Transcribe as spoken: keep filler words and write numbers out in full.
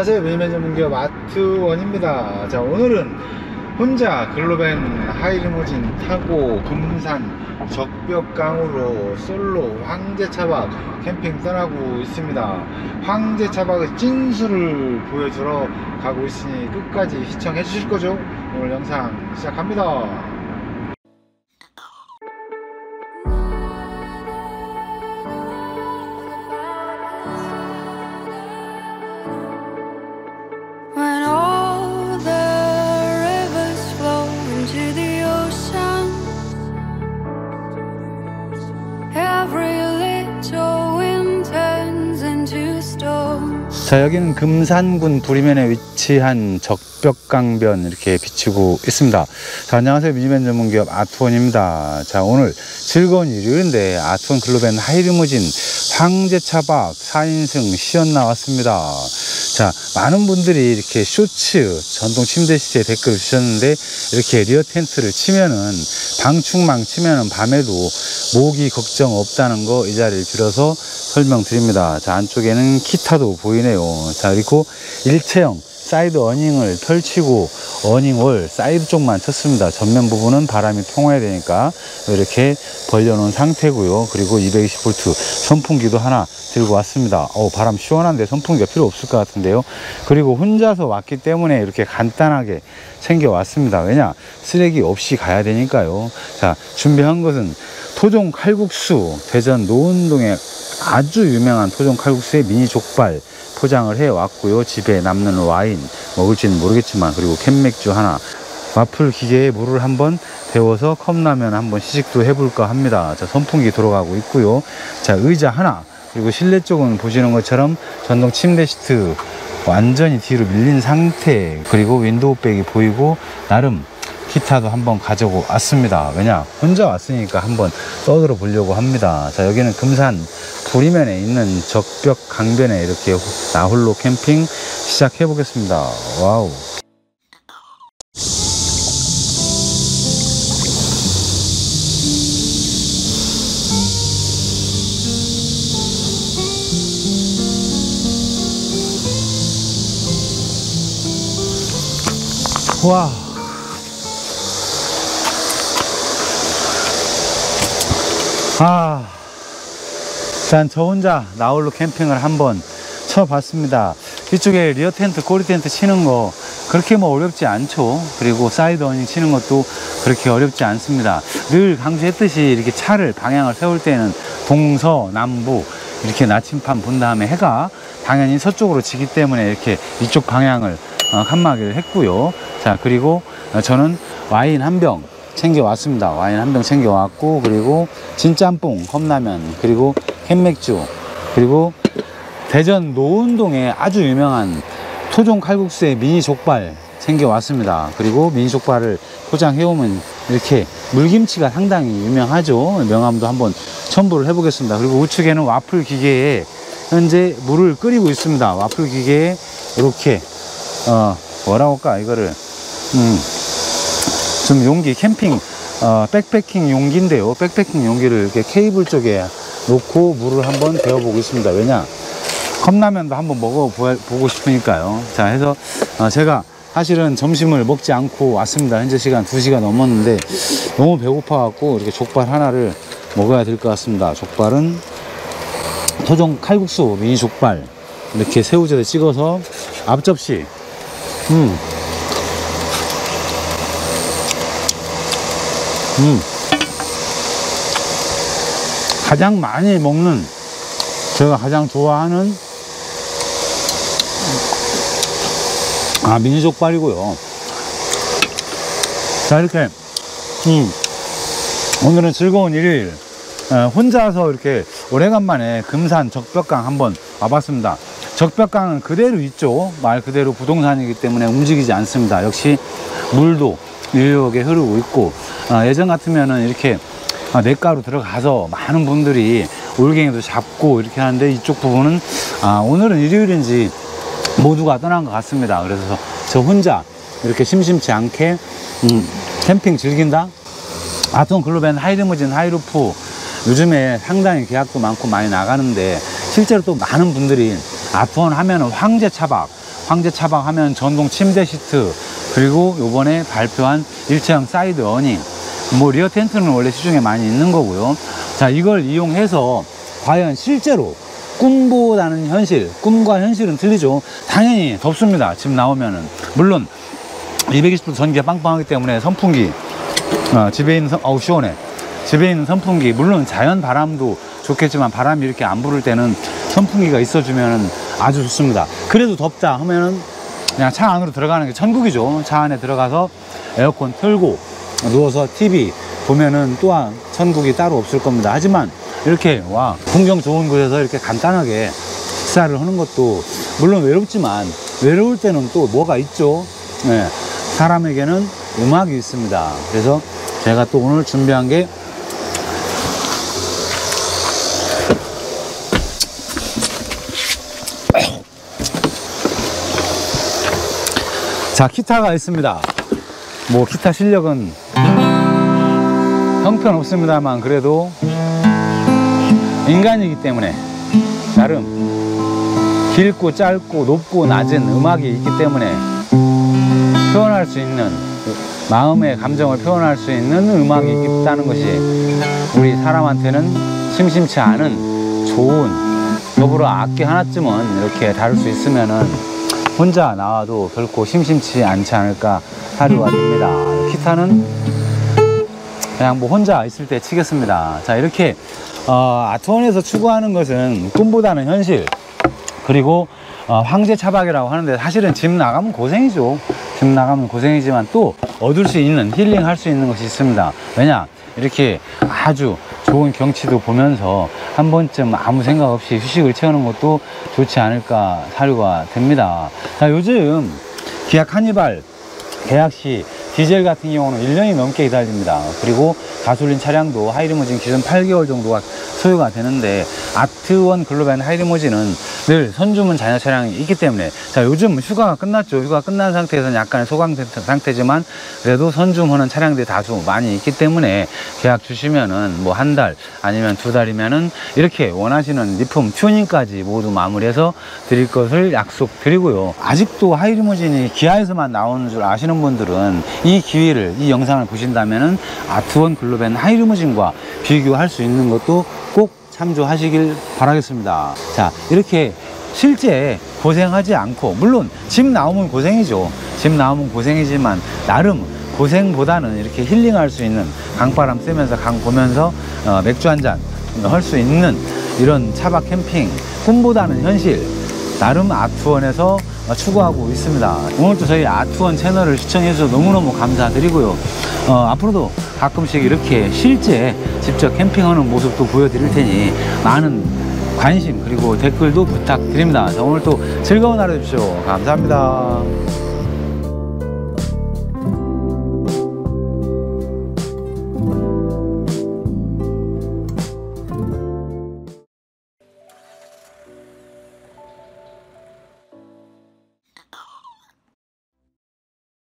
안녕하세요. 미니맨 전문기업 아트원입니다. 자, 오늘은 혼자 글로벤 하이리무진 타고 금산 적벽강으로 솔로 황제차박 캠핑 떠나고 있습니다. 황제차박의 찐수를 보여주러 가고 있으니 끝까지 시청해 주실 거죠? 오늘 영상 시작합니다. 자, 여기는 금산군 부리면에 위치한 적벽강변 이렇게 비치고 있습니다. 자, 안녕하세요. 미니맨 전문기업 아트원입니다. 자, 오늘 즐거운 일요일인데 아트원 글로벤 하이리무진 황제차박 사 인승 시연 나왔습니다. 자, 많은 분들이 이렇게 쇼츠 전동 침대 시트에 댓글을 주셨는데, 이렇게 리어 텐트를 치면은 방충망 치면은 밤에도 모기 걱정 없다는 거 이 자리를 빌어서 설명드립니다. 자, 안쪽에는 키타도 보이네요. 자, 그리고 일체형 사이드 어닝을 펼치고 어닝을 사이드 쪽만 쳤습니다. 전면 부분은 바람이 통해야 되니까 이렇게 벌려놓은 상태고요. 그리고 이백이십 볼트 선풍기도 하나 들고 왔습니다. 어, 바람 시원한데 선풍기가 필요 없을 것 같은데요. 그리고 혼자서 왔기 때문에 이렇게 간단하게 챙겨 왔습니다. 왜냐, 쓰레기 없이 가야 되니까요. 자, 준비한 것은 토종 칼국수, 대전 노은동에 아주 유명한 토종 칼국수의 미니 족발 포장을 해 왔고요. 집에 남는 와인, 먹을지는 모르겠지만, 그리고 캔맥주 하나, 와플 기계에 물을 한번 데워서 컵라면 한번 시식도 해볼까 합니다. 자, 선풍기 들어가고 있고요. 자, 의자 하나, 그리고 실내 쪽은 보시는 것처럼 전동 침대 시트 완전히 뒤로 밀린 상태, 그리고 윈도우백이 보이고 나름 기타도 한번 가지고 왔습니다. 왜냐, 혼자 왔으니까 한번 떠들어 보려고 합니다. 자, 여기는 금산 부리면에 있는 적벽 강변에 이렇게 나홀로 캠핑 시작해 보겠습니다. 와우. 와. 아, 일단 저 혼자 나홀로 캠핑을 한번 쳐봤습니다. 이쪽에 리어 텐트, 꼬리 텐트 치는 거 그렇게 뭐 어렵지 않죠. 그리고 사이드 어닝 치는 것도 그렇게 어렵지 않습니다. 늘 강조했듯이 이렇게 차를 방향을 세울 때는 동서남북 이렇게 나침판 본 다음에 해가 당연히 서쪽으로 지기 때문에 이렇게 이쪽 방향을 칸막이를 했고요. 자, 그리고 저는 와인 한 병 챙겨왔습니다. 와인 한 병 챙겨왔고, 그리고 진짬뽕, 컵라면, 그리고 캔맥주, 그리고 대전 노은동에 아주 유명한 토종 칼국수의 미니 족발 챙겨왔습니다. 그리고 미니 족발을 포장해오면 이렇게 물김치가 상당히 유명하죠. 명함도 한번 첨부를 해보겠습니다. 그리고 우측에는 와플 기계에 현재 물을 끓이고 있습니다. 와플 기계에 이렇게 어 뭐라고 할까, 이거를 음 좀 용기, 캠핑 어, 백패킹 용기인데요. 백패킹 용기를 이렇게 케이블 쪽에 놓고 물을 한번 데워보고 있습니다. 왜냐, 컵라면도 한번 먹어보고 싶으니까요. 자, 해서 어, 제가 사실은 점심을 먹지 않고 왔습니다. 현재 시간 두 시가 넘었는데 너무 배고파갖고 이렇게 족발 하나를 먹어야 될 것 같습니다. 족발은 토종 칼국수 미니 족발 이렇게 새우젓에 찍어서 앞접시 음. 음. 가장 많이 먹는, 제가 가장 좋아하는 아 미니 족발이고요. 자, 이렇게 음. 오늘은 즐거운 일요일, 어, 혼자서 이렇게 오래간만에 금산 적벽강 한번 와봤습니다. 적벽강은 그대로 있죠. 말 그대로 부동산이기 때문에 움직이지 않습니다. 역시 물도 유유하게 흐르고 있고, 어, 예전 같으면은 이렇게 어, 냇가로 들어가서 많은 분들이 올갱이도 잡고 이렇게 하는데, 이쪽 부분은 아, 오늘은 일요일인지 모두가 떠난 것 같습니다. 그래서 저 혼자 이렇게 심심치 않게 음, 캠핑 즐긴다. 아트원 글로벤 하이리무진 하이루프 요즘에 상당히 계약도 많고 많이 나가는데, 실제로 또 많은 분들이 아트원 하면은 황제차박, 황제 차박 하면 전동 침대 시트, 그리고 요번에 발표한 일체형 사이드 어닝, 뭐 리어 텐트는 원래 시중에 많이 있는 거고요. 자, 이걸 이용해서 과연 실제로 꿈보다는 현실, 꿈과 현실은 틀리죠. 당연히 덥습니다. 집 나오면은. 물론 이백이십 도 전기가 빵빵하기 때문에 선풍기, 어, 집에 있는 선, 어우 시원해. 집에 있는 선풍기, 물론 자연 바람도 좋겠지만 바람이 이렇게 안 불을 때는 선풍기가 있어주면 아주 좋습니다. 그래도 덥다 하면은 그냥 차 안으로 들어가는 게 천국이죠. 차 안에 들어가서 에어컨 틀고 누워서 티비 보면은 또한 천국이 따로 없을 겁니다. 하지만 이렇게 와 풍경 좋은 곳에서 이렇게 간단하게 식사를 하는 것도 물론 외롭지만 외로울 때는 또 뭐가 있죠. 네, 사람에게는 음악이 있습니다. 그래서 제가 또 오늘 준비한 게 자, 기타가 있습니다. 뭐 기타 실력은 형편없습니다만 그래도 인간이기 때문에 나름 길고 짧고 높고 낮은 음악이 있기 때문에 표현할 수 있는, 마음의 감정을 표현할 수 있는 음악이 있다는 것이 우리 사람한테는 심심치 않은 좋은, 더불어 악기 하나쯤은 이렇게 다룰 수 있으면은 혼자 나와도 결코 심심치 않지 않을까 하루가 됩니다. 기타는 그냥 뭐 혼자 있을 때 치겠습니다. 자, 이렇게 어, 아트원에서 추구하는 것은 꿈보다는 현실, 그리고 어, 황제 차박이라고 하는데 사실은 집 나가면 고생이죠. 집 나가면 고생이지만 또 얻을 수 있는, 힐링할 수 있는 것이 있습니다. 왜냐, 이렇게 아주 좋은 경치도 보면서 한 번쯤 아무 생각 없이 휴식을 채우는 것도 좋지 않을까 사료가 됩니다. 자, 요즘 기아 카니발 계약 시 디젤 같은 경우는 일 년이 넘게 기다립니다. 그리고 가솔린 차량도 하이리무진 기준 팔 개월 정도가 소요가 되는데 아트원 글로벤 하이리무진은 늘 선주문 잔여 차량이 있기 때문에, 자, 요즘 휴가가 끝났죠. 휴가 끝난 상태에서는 약간의 소강 상태지만 그래도 선주문하는 차량들이 다수 많이 있기 때문에 계약 주시면은 뭐 한 달 아니면 두 달이면은 이렇게 원하시는 리폼 튜닝까지 모두 마무리해서 드릴 것을 약속드리고요. 아직도 하이리무진이 기아에서만 나오는 줄 아시는 분들은 이 기회를, 이 영상을 보신다면은 아트원 글로벤 하이리무진과 비교할 수 있는 것도 꼭 참조하시길 바라겠습니다. 자, 이렇게 실제 고생하지 않고, 물론 집 나오면 고생이죠. 집 나오면 고생이지만 나름 고생보다는 이렇게 힐링할 수 있는, 강바람 쐬면서 강 보면서 어, 맥주 한잔 할 수 있는 이런 차박 캠핑, 꿈보다는 현실, 나름 아트원에서 추구하고 있습니다. 오늘도 저희 아트원 채널을 시청해 주셔서 너무너무 감사드리고요. 어, 앞으로도 가끔씩 이렇게 실제 직접 캠핑하는 모습도 보여드릴 테니 많은 관심 그리고 댓글도 부탁드립니다. 자, 오늘 또 즐거운 하루 되십시오. 감사합니다.